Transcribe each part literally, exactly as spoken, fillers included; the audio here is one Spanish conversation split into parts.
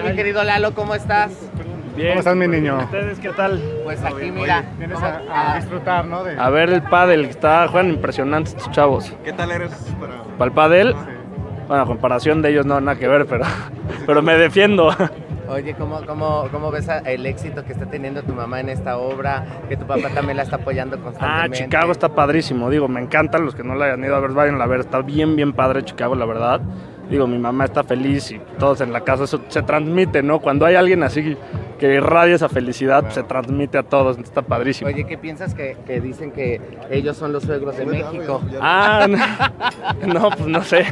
mi querido Lalo, ¿cómo estás? Bien. ¿Cómo estás, mi niño? ¿Ustedes qué tal? Pues aquí, mira. Vienes ¿cómo? a, a disfrutar, ¿no? De... A ver el pádel, que está, juegan impresionantes estos chavos. ¿Qué tal eres para...? Para el pádel, Sí. bueno, a comparación de ellos no, nada que ver, pero, pero me defiendo. Oye, ¿cómo, cómo, ¿cómo ves a- el éxito que está teniendo tu mamá en esta obra? Que tu papá también la está apoyando Ah, constantemente. Chicago está padrísimo, digo, me encantan los que no la hayan ido a ver, vayan a ver, está bien, bien padre Chicago, la verdad. Digo, mi mamá está feliz y todos en la casa, eso se transmite, ¿no? Cuando hay alguien así que irradia esa felicidad, pues, se transmite a todos, está padrísimo. Oye, ¿qué piensas que, que dicen que ellos son los suegros de México? Ah, no, no, pues no sé.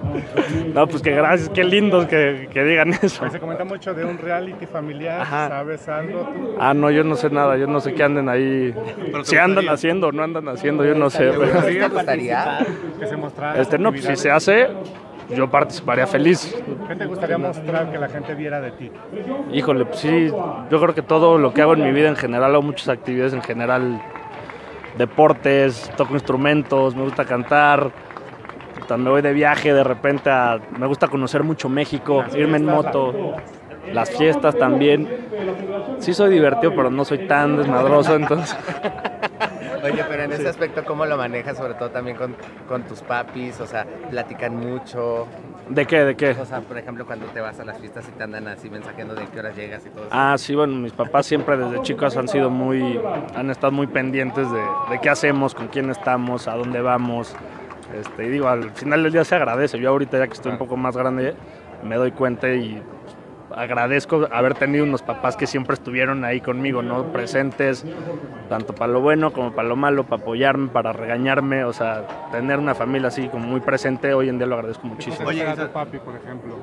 No, pues que gracias, qué lindos que, que digan eso. Se comenta mucho de un reality familiar, Ajá. ¿sabes algo tú? Ah, no, yo no sé nada, yo no sé qué anden ahí. Pero te Si andan gustaría. haciendo o no andan haciendo, yo no sé. ¿Te pero- gustaría? ¿Te gustaría? Que se mostrara. Este, no, pues si se hace, yo participaría feliz. ¿Qué te gustaría mostrar que la gente viera de ti? Híjole, pues sí, yo creo que todo lo que hago en mi vida en general, hago muchas actividades en general, deportes, toco instrumentos, me gusta cantar, también me voy de viaje de repente, a- me gusta conocer mucho México, irme en moto, las fiestas también. Sí soy divertido, pero no soy tan desmadroso, entonces... Oye, pero en ese aspecto, ¿cómo lo manejas? Sobre todo también con, con tus papis, o sea, platican mucho. ¿De qué? ¿De qué? O sea, por ejemplo, cuando te vas a las fiestas y te andan así mensajeando de qué horas llegas y todo eso. Ah, sí, bueno, mis papás siempre desde chicos han sido muy, han estado muy pendientes de, de qué hacemos, con quién estamos, a dónde vamos. Este, y digo, al final del día se agradece. Yo ahorita ya que estoy un poco más grande, me doy cuenta y agradezco haber tenido unos papás que siempre estuvieron ahí conmigo, ¿no? Presentes, tanto para lo bueno como para lo malo, para apoyarme, para regañarme. O sea, tener una familia así como muy presente, hoy en día lo agradezco muchísimo. Oye, Oye, a tu Isa- papi, por ejemplo.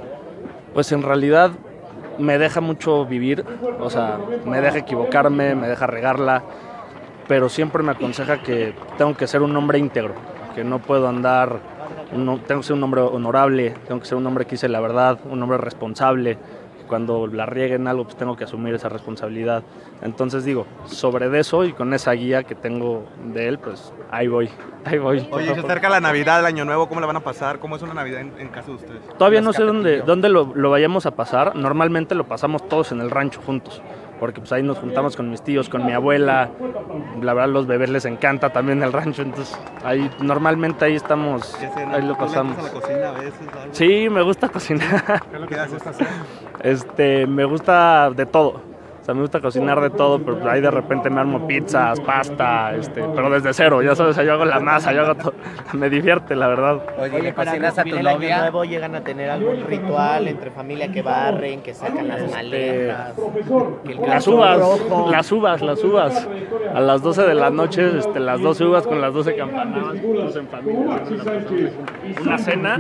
Pues en realidad me deja mucho vivir, o sea, me deja equivocarme, me deja regarla, pero siempre me aconseja que tengo que ser un hombre íntegro, que no puedo andar, no, tengo que ser un hombre honorable, tengo que ser un hombre que dice la verdad, un hombre responsable. Cuando la riegue en algo, pues tengo que asumir esa responsabilidad. Entonces digo, sobre de eso y con esa guía que tengo de él, pues ahí voy, ahí voy. Oye, se acerca la Navidad, el Año Nuevo, ¿cómo la van a pasar? ¿Cómo es una Navidad en, en casa de ustedes? Todavía no sé dónde, dónde lo, lo vayamos a pasar. Normalmente lo pasamos todos en el rancho juntos, porque pues ahí nos juntamos con mis tíos, con mi abuela. La verdad, los bebés les encanta también el rancho, entonces ahí normalmente ahí estamos, ¿Qué hacen? ahí lo ¿Tú le pasamos. entras a la cocina a veces? Algo? Sí, me gusta cocinar. ¿Qué es lo que ¿Qué te haces? gusta hacer? Este, me gusta de todo. O sea, me gusta cocinar de todo, pero ahí de repente me armo pizzas, pasta, este, pero desde cero, ya sabes, yo hago la masa, yo hago todo. Me divierte, la verdad. Oye, ¿le para cocinas a tu recibir el año novia? nuevo llegan a tener algún ritual entre familia que barren, que sacan las maletas, que el Las calzón uvas, rojo. las uvas, las uvas. A las doce de la noche, este, las doce uvas con las doce campanadas, todos en familia. haciendo la pasada. Una cena,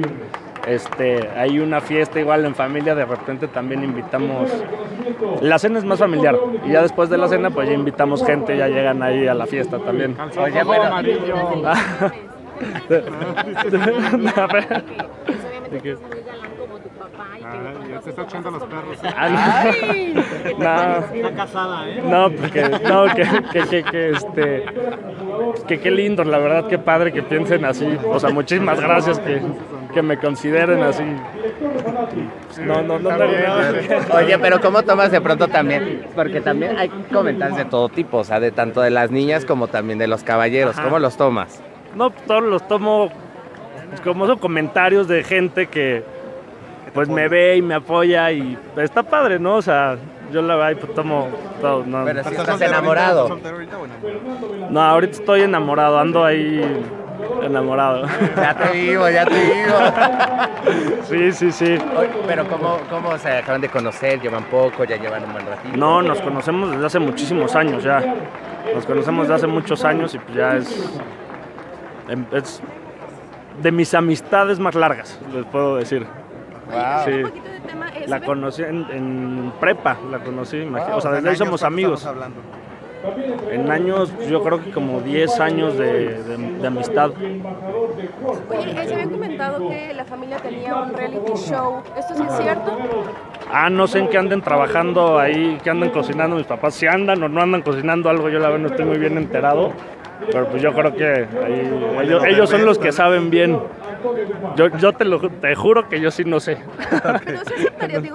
este, hay una fiesta igual en familia, de repente también invitamos. La cena es más familiar y ya después de la cena, pues ya invitamos gente, ya llegan ahí a la fiesta también. Calzón Oye, rojo, pero- amarillo. A ver. Obviamente que es muy galán como tu papá y que Ah, lo ya te está conoces echando los como perros. es. Ah, no. Está casada, ¿eh? No, porque, no, que, que, que, que, este, que qué lindo, la verdad, qué padre que piensen así. O sea, muchísimas gracias que, que me consideren así. No, no, no, no, no. Oye, pero ¿cómo tomas de pronto también? Porque también hay comentarios de todo tipo, o sea, de tanto de las niñas como también de los caballeros. Ajá. ¿Cómo los tomas? No, todos los tomo como son comentarios de gente que pues me ve y me apoya y está padre, ¿no? O sea, yo la verdad pues, tomo todo, ¿no? Pero si ¿Estás estás soltero enamorado. ahorita? ¿Estás soltero ahorita o no? No, ahorita estoy enamorado, ando ahí enamorado. Ya te vivo, ya te vivo. Sí, sí, sí. Oye, pero ¿cómo, ¿cómo se acaban de conocer? ¿Llevan poco? ¿Ya llevan un buen ratito? No, nos conocemos desde hace muchísimos años ya. Nos conocemos desde hace muchos años y pues ya es, em, es de mis amistades más largas, les puedo decir. Wow. Sí. Un poquito de tema, eh, La ¿saben? conocí en, en prepa, la conocí, imagi- Wow, o sea, ¿en desde ahí años somos cuánto amigos. estamos hablando? En años, yo creo que como diez años de, de- de amistad. Oye, eh, se habían comentado que la familia tenía un reality show. ¿Esto sí es cierto? Ah, no sé en qué anden trabajando ahí, qué andan cocinando mis papás, si andan o no andan cocinando algo, yo la verdad no estoy muy bien enterado. Pero pues yo creo que ahí- ellos, ellos son los que saben bien. Yo, yo te lo te juro que yo sí no sé. Pero sí aceptaría, digo, obviamente es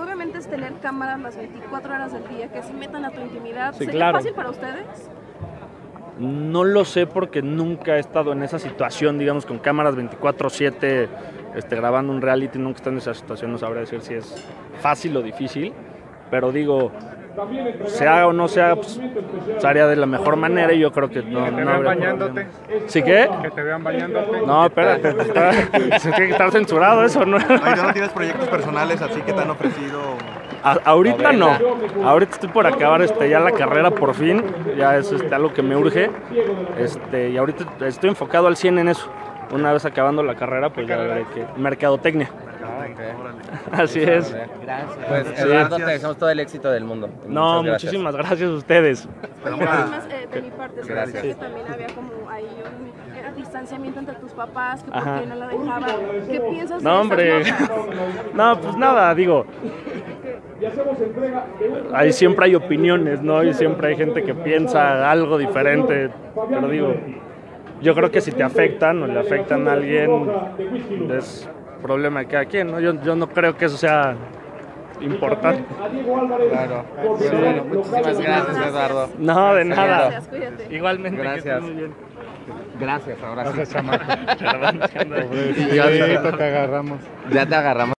tener cámaras las veinticuatro horas del día que se metan a tu intimidad? Sí, ¿Sería claro. fácil para ustedes? No lo sé porque nunca he estado en esa situación, digamos, con cámaras veinticuatro siete este, grabando un reality, nunca he estado en esa situación, no sabré decir si es fácil o difícil, pero digo, se haga o no se haga, pues, se haría de la mejor manera y yo creo que no, Que te no vean habría bañándote. problema. ¿Sí qué? Que te vean bañándote. No, espérate, está, se tiene que estar censurado eso, ¿no? Oye, ¿tú no tienes proyectos personales así que te han ofrecido? A- ahorita no, ahorita estoy por acabar este, ya la carrera por fin, ya es este, algo que me urge, este, y ahorita estoy enfocado al cien en eso. Una vez acabando la carrera, pues ya veré que mercadotecnia. Ah, ok. Así es. Gracias. Pues Sí. Eduardo, te deseamos todo el éxito del mundo. No, Muchas gracias. muchísimas gracias a ustedes. Oye, nada más eh, de mi parte, se Gracias. decía que también había como ahí un eh, distanciamiento entre tus papás, que por Ajá. qué no la dejaban. ¿Qué piensas No, de hombre. estas notas? No, pues nada, digo. Ahí siempre hay opiniones, ¿no? Y siempre hay gente que piensa algo diferente. Pero digo, yo creo que si te afectan o le afectan a alguien, es problema de cada quien, ¿no? Yo, yo no creo que eso sea importante. Claro. Pues bueno, muchísimas gracias, Eduardo. No, de nada. Gracias, cuídate. Igualmente, que Gracias. estés muy bien. Gracias, ahora sí. Gracias, chamaco. Perdón, que ando- Pobrecito, te agarramos. Ya te agarramos.